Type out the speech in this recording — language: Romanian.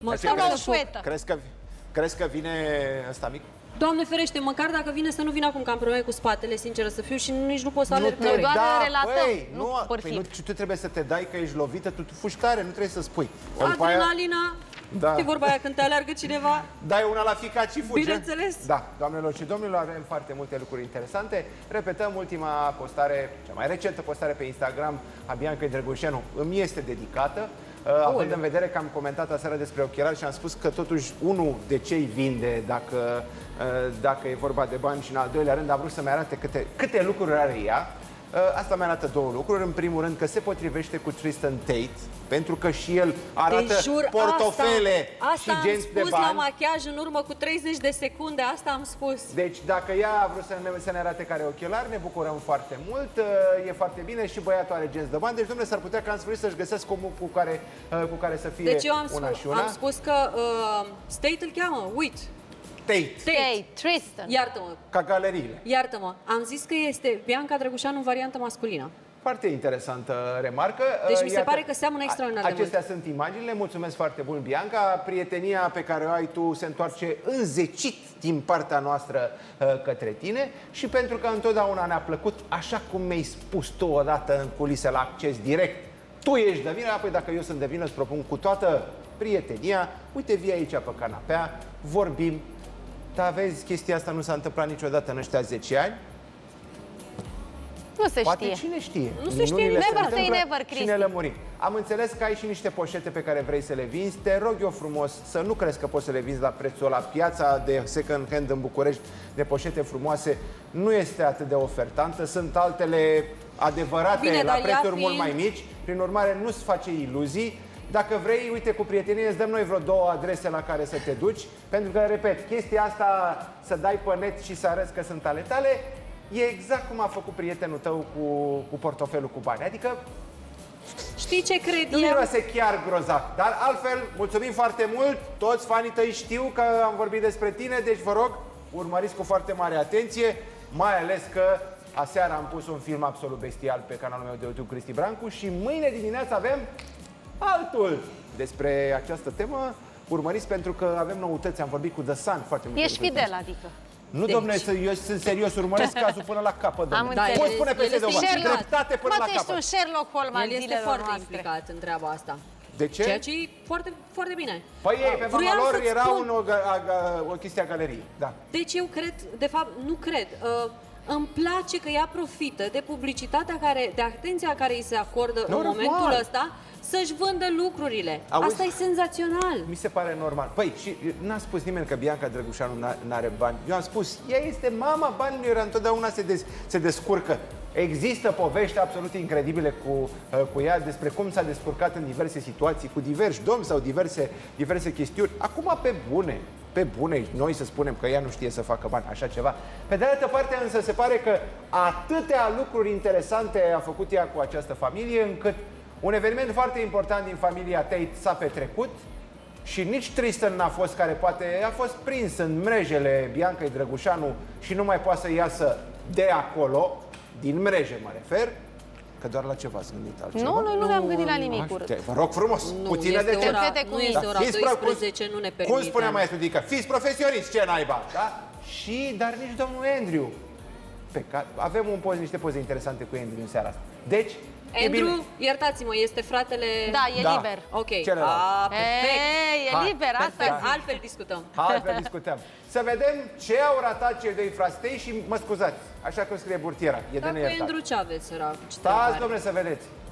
Stau la o șuetă. Crezi că vine ăsta mic? Doamne ferește, măcar dacă vine să nu vină acum, că am probleme cu spatele, sinceră să fiu, și nici nu pot să alerg. Noi doar relatăm, și tu trebuie să te dai că ești lovită, tu fugi tare, nu trebuie să spui. Adrenalina, e vorba aia când te alergă cineva. Dai una la ficat și fugi. Bineînțeles. Da, doamnelor și domnilor, avem foarte multe lucruri interesante. Repetăm ultima postare, cea mai recentă postare pe Instagram a Biancăi Drăgușanu. Îmi este dedicată. Având în vedere că am comentat aseară despre ochelari și am spus că totuși unul de ce îi vinde dacă e vorba de bani, și în al doilea rând a vrut să-mi arate câte lucruri are ea. Asta mi arată două lucruri. În primul rând că se potrivește cu Tristan Tate, pentru că și el arată portofele și genți de bani. Asta am spus la machiaj în urmă cu 30 de secunde, asta am spus. Deci dacă ea a vrut să ne arate care ochelari, ne bucurăm foarte mult, e foarte bine, și băiatul are genți de bani. Deci, domnule, s-ar putea ca în sfârșit să-și găsesc omul cu care să fie deci una și una. Am spus că State îl cheamă, uite. Tate, Tristan. Iartă-mă. Ca galeriile. Iartă-mă. Am zis că este Bianca Drăgușanu în variantă masculină. Foarte interesantă remarcă. Deci mi se pare că seamănă extraordinar de mult. Acestea sunt imaginile. Mulțumesc foarte mult, Bianca. Prietenia pe care o ai tu se întoarce înzecit din partea noastră către tine, și pentru că întotdeauna ne-a plăcut, așa cum mi-ai spus tu odată în culise la Acces Direct, tu ești de vină, apoi dacă eu sunt de vină, îți propun cu toată prietenia, uite, vii aici pe canapea, vorbim. Dar vezi, chestia asta nu s-a întâmplat niciodată în ăștia 10 ani. Nu se Poate știe. Cine știe? Nu se știe. Never say never, Cristi. Și ne lămurim. Am înțeles că ai și niște poșete pe care vrei să le vinzi. Te rog eu frumos să nu crezi că poți să le vinzi la prețul ăla. Piața de second hand în București de poșete frumoase nu este atât de ofertantă. Sunt altele adevărate la prețuri mult mai mici. Prin urmare, nu-ți face iluzii. Dacă vrei, uite, cu prietenie îți dăm noi vreo 2 adrese la care să te duci. Pentru că, repet, chestia asta să dai pe net și să arăți că sunt ale tale, e exact cum a făcut prietenul tău cu portofelul cu bani. Adică, știi ce cred nu eu? miroase chiar grozav. Dar altfel, mulțumim foarte mult. Toți fanii tăi știu că am vorbit despre tine. Deci vă rog, urmăriți cu foarte mare atenție. Mai ales că aseară am pus un film absolut bestial pe canalul meu de YouTube, Cristi Brancu. Și mâine dimineață avem altul despre această temă. Urmăriți, pentru că avem noutăți. Am vorbit cu The Sun foarte mult. Ești fidel, adică. Nu, domnule, eu sunt serios, urmăresc cazul până la capăt, domnule. Am Poți spune peste două, dreptate până la capăt. Ești un Sherlock Holmes al El este zilelor foarte noastre. implicat în treaba asta. De ce? Ceea ce e foarte, foarte bine. Păi pe mama lor era spun... o chestie a galeriei. Da. Deci eu cred, de fapt, nu cred. Îmi place că ea profită de publicitatea de atenția care îi se acordă în momentul ăsta, să-și vândă lucrurile. Auzi? Asta e senzațional. Mi se pare normal. Păi, și n-a spus nimeni că Bianca Drăgușanu n-are bani. Eu am spus, ea este mama banilor, întotdeauna se descurcă. Există povești absolut incredibile cu ea despre cum s-a descurcat în diverse situații, cu diversi domni sau diverse chestiuni. Acum, pe bune, noi să spunem că ea nu știe să facă bani, așa ceva. Pe de altă parte, însă, se pare că atâtea lucruri interesante a făcut ea cu această familie, încât un eveniment foarte important din familia Tate s-a petrecut și nici Tristan n-a fost, care poate a fost prins în mrejele Biancăi Drăgușanu și nu mai poate să iasă de acolo, din mreje mă refer, că doar la ce v-ați gândit altceva? Nu, noi nu ne-am gândit la nimic urât. Vă rog frumos, puțină de timp. Nu este ora 12, nu ne permite. Cum spunea mai Studica, fiți profesioniști, ce naiba, da? Dar nici domnul Andrew. Avem niște poze interesante cu Andrew în seara asta. Deci, Andrew, iertați-mă, este fratele... Da, e liber. Ok. Perfect. E liber, asta. Altfel discutăm. Altfel discutăm. Să vedem ce au ratat cei doi frastei și mă scuzați, așa cum scrie burtiera. E de neiertat. Cu Andrew ce aveți, săracu? Stați, domnule, să vedeți.